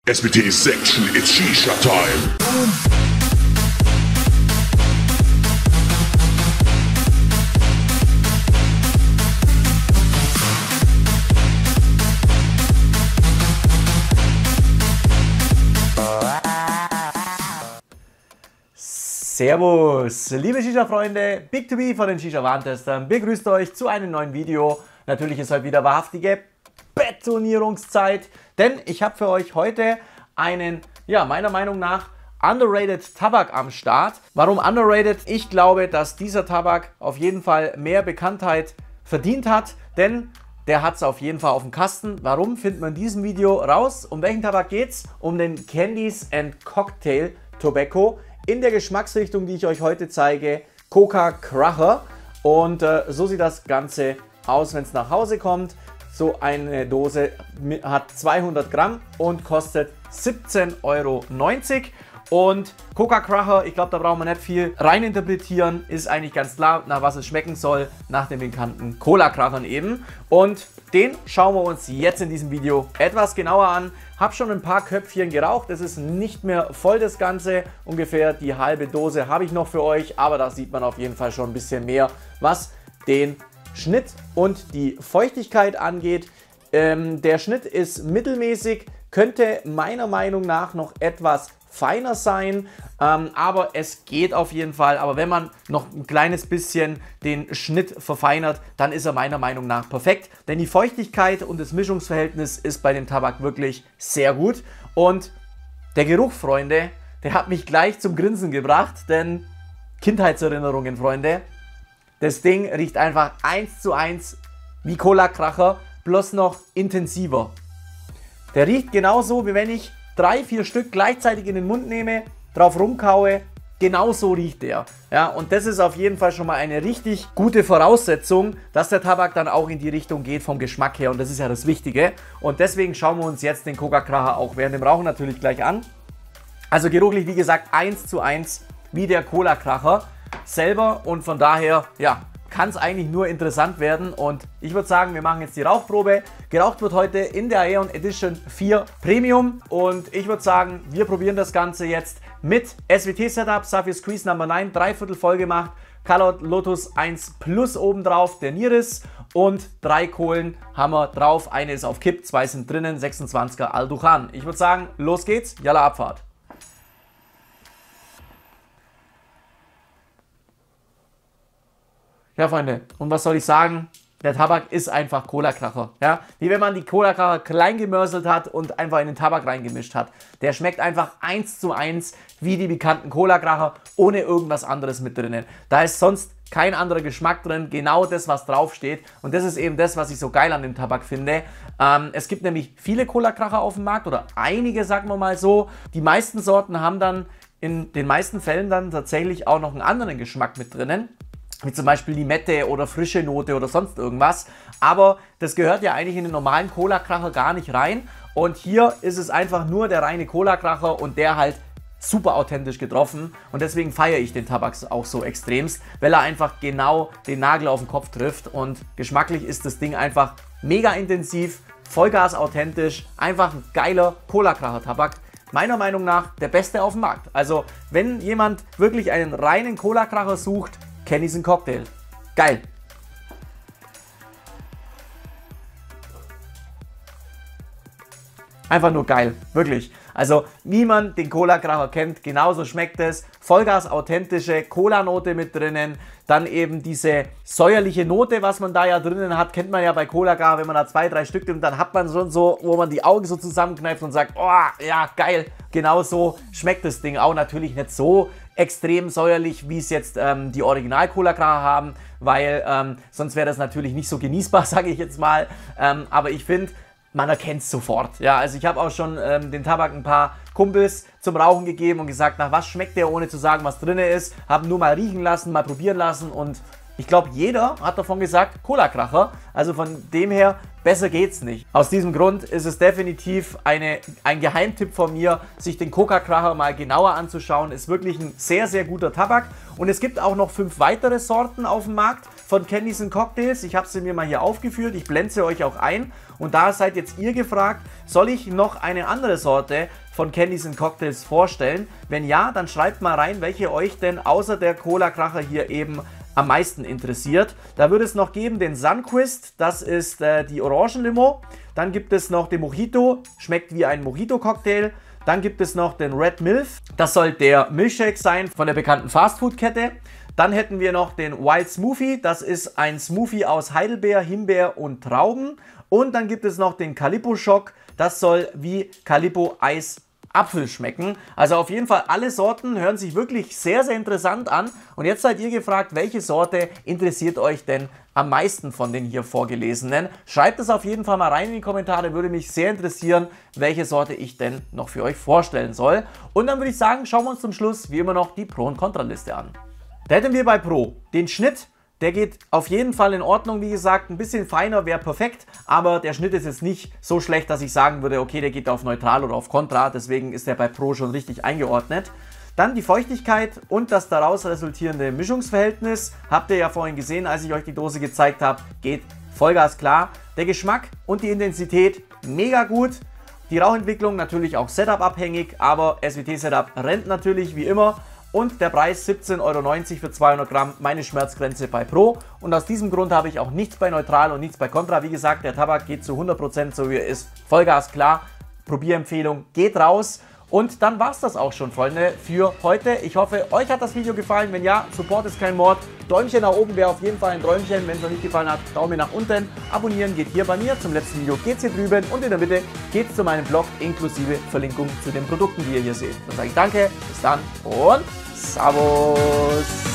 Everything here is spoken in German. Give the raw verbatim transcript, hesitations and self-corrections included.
S B T section, it's Shisha time. Servus, liebe Shisha-Freunde, Big to Be von den Shisha-Warentestern begrüßt euch zu einem neuen Video. Natürlich ist heute wieder wahrhaftige Betonierungszeit, denn ich habe für euch heute einen, ja, meiner Meinung nach underrated Tabak am Start. Warum underrated? Ich glaube, dass dieser Tabak auf jeden Fall mehr Bekanntheit verdient hat, denn der hat es auf jeden Fall auf dem Kasten. Warum, findet man in diesem Video raus. Um welchen Tabak geht's? Um den Candies and Cocktail Tobacco in der Geschmacksrichtung, die ich euch heute zeige, Coca Cracker. Und äh, so sieht das Ganze aus, wenn es nach Hause kommt. So eine Dose hat zweihundert Gramm und kostet siebzehn Euro neunzig. Und Coca Cracker, ich glaube, da brauchen wir nicht viel reininterpretieren, ist eigentlich ganz klar, nach was es schmecken soll, nach den bekannten Cola Krachern eben. Und den schauen wir uns jetzt in diesem Video etwas genauer an. Hab schon ein paar Köpfchen geraucht, es ist nicht mehr voll das Ganze, ungefähr die halbe Dose habe ich noch für euch, aber da sieht man auf jeden Fall schon ein bisschen mehr, was den Schnitt und die Feuchtigkeit angeht. Ähm, der Schnitt ist mittelmäßig, könnte meiner Meinung nach noch etwas feiner sein, ähm, aber es geht auf jeden Fall. Aber wenn man noch ein kleines bisschen den Schnitt verfeinert, dann ist er meiner Meinung nach perfekt. Denn die Feuchtigkeit und das Mischungsverhältnis ist bei dem Tabak wirklich sehr gut. Und der Geruch, Freunde, der hat mich gleich zum Grinsen gebracht, denn Kindheitserinnerungen, Freunde. Das Ding riecht einfach eins zu eins wie Cola Cracker, bloß noch intensiver. Der riecht genauso, wie wenn ich drei, vier Stück gleichzeitig in den Mund nehme, drauf rumkaue, genauso riecht der. Ja, und das ist auf jeden Fall schon mal eine richtig gute Voraussetzung, dass der Tabak dann auch in die Richtung geht vom Geschmack her, und das ist ja das Wichtige. Und deswegen schauen wir uns jetzt den Coca Cracker auch während dem Rauchen natürlich gleich an. Also geruchlich, wie gesagt, eins zu eins wie der Cola Cracker selber, und von daher, ja, kann es eigentlich nur interessant werden. Und ich würde sagen, wir machen jetzt die Rauchprobe. Geraucht wird heute in der Aeon Edition vier Premium, und ich würde sagen, wir probieren das Ganze jetzt mit S W T-Setup, Saphir Squeeze Number neun, dreiviertel voll gemacht, Colored Lotus eins Plus obendrauf, der Niris, und drei Kohlen haben wir drauf. Eine ist auf Kipp, zwei sind drinnen, sechsundzwanziger Al-Duchan. Ich würde sagen, los geht's, Yalla Abfahrt. Ja, Freunde, und was soll ich sagen? Der Tabak ist einfach Cola Cracker. Ja? Wie wenn man die Cola Cracker klein gemörselt hat und einfach in den Tabak reingemischt hat. Der schmeckt einfach eins zu eins wie die bekannten Cola Cracker, ohne irgendwas anderes mit drinnen. Da ist sonst kein anderer Geschmack drin, genau das, was draufsteht. Und das ist eben das, was ich so geil an dem Tabak finde. Ähm, es gibt nämlich viele Cola Cracker auf dem Markt, oder einige, sagen wir mal so. Die meisten Sorten haben dann in den meisten Fällen dann tatsächlich auch noch einen anderen Geschmack mit drinnen, wie zum Beispiel Limette oder frische Note oder sonst irgendwas. Aber das gehört ja eigentlich in den normalen Cola Cracker gar nicht rein. Und hier ist es einfach nur der reine Cola Cracker, und der halt super authentisch getroffen. Und deswegen feiere ich den Tabak auch so extremst, weil er einfach genau den Nagel auf den Kopf trifft. Und geschmacklich ist das Ding einfach mega intensiv, Vollgas authentisch, einfach ein geiler Cola Cracker Tabak. Meiner Meinung nach der beste auf dem Markt. Also wenn jemand wirklich einen reinen Cola Cracker sucht, Candies and Cocktail. Geil. Einfach nur geil, wirklich. Also wie man den Cola Cracker kennt, genauso schmeckt es. Vollgas authentische Cola-Note mit drinnen. Dann eben diese säuerliche Note, was man da ja drinnen hat, kennt man ja bei Cola Cracker, wenn man da zwei, drei Stück nimmt, dann hat man schon so, wo man die Augen so zusammenkneift und sagt, oh ja, geil. Genauso schmeckt das Ding auch, natürlich nicht so extrem säuerlich, wie es jetzt ähm, die Original Cola Cracker haben, weil ähm, sonst wäre das natürlich nicht so genießbar, sage ich jetzt mal. Ähm, aber ich finde, man erkennt es sofort. Ja, also ich habe auch schon ähm, den Tabak ein paar Kumpels zum Rauchen gegeben und gesagt, nach was schmeckt der, ohne zu sagen, was drin ist. Haben nur mal riechen lassen, mal probieren lassen, und ich glaube, jeder hat davon gesagt, Cola Cracker. Also von dem her, besser geht's nicht. Aus diesem Grund ist es definitiv eine, ein Geheimtipp von mir, sich den Coca Cracker mal genauer anzuschauen. Ist wirklich ein sehr, sehr guter Tabak. Und es gibt auch noch fünf weitere Sorten auf dem Markt. von Candies and Cocktails. Ich habe sie mir mal hier aufgeführt. Ich blende sie euch auch ein. Und da seid jetzt ihr gefragt, soll ich noch eine andere Sorte von Candies and Cocktails vorstellen? Wenn ja, dann schreibt mal rein, welche euch denn außer der Cola-Kracher hier eben am meisten interessiert. Da würde es noch geben den Sunquist, das ist äh, die Orangenlimo. Dann gibt es noch den Mojito, schmeckt wie ein Mojito-Cocktail. Dann gibt es noch den Red Milf, das soll der Milchshake sein von der bekannten Fastfood-Kette. Dann hätten wir noch den Wild Smoothie, das ist ein Smoothie aus Heidelbeer, Himbeer und Trauben. Und dann gibt es noch den Calippo Schock, das soll wie Calippo Eis Apfel schmecken. Also auf jeden Fall alle Sorten hören sich wirklich sehr, sehr interessant an. Und jetzt seid ihr gefragt, welche Sorte interessiert euch denn am meisten von den hier vorgelesenen? Schreibt es auf jeden Fall mal rein in die Kommentare, würde mich sehr interessieren, welche Sorte ich denn noch für euch vorstellen soll. Und dann würde ich sagen, schauen wir uns zum Schluss wie immer noch die Pro- und Kontraliste an. Da hätten wir bei Pro den Schnitt. Der geht auf jeden Fall in Ordnung, wie gesagt, ein bisschen feiner wäre perfekt, aber der Schnitt ist jetzt nicht so schlecht, dass ich sagen würde, okay, der geht auf Neutral oder auf Kontra, deswegen ist der bei Pro schon richtig eingeordnet. Dann die Feuchtigkeit und das daraus resultierende Mischungsverhältnis, habt ihr ja vorhin gesehen, als ich euch die Dose gezeigt habe, geht Vollgas klar. Der Geschmack und die Intensität mega gut. Die Rauchentwicklung natürlich auch Setup abhängig, aber S W T-Setup rennt natürlich wie immer. Und der Preis siebzehn Euro neunzig für zweihundert Gramm, meine Schmerzgrenze bei Pro. Und aus diesem Grund habe ich auch nichts bei Neutral und nichts bei Contra. Wie gesagt, der Tabak geht zu hundert Prozent so wie er ist. Vollgas klar, Probierempfehlung, geht raus. Und dann war es das auch schon, Freunde, für heute. Ich hoffe, euch hat das Video gefallen. Wenn ja, Support ist kein Mord. Däumchen nach oben wäre auf jeden Fall ein Träumchen. Wenn es euch nicht gefallen hat, Daumen nach unten. Abonnieren geht hier bei mir. Zum letzten Video geht es hier drüben. Und in der Mitte geht es zu meinem Blog inklusive Verlinkung zu den Produkten, die ihr hier seht. Dann sage ich danke, bis dann und Servus.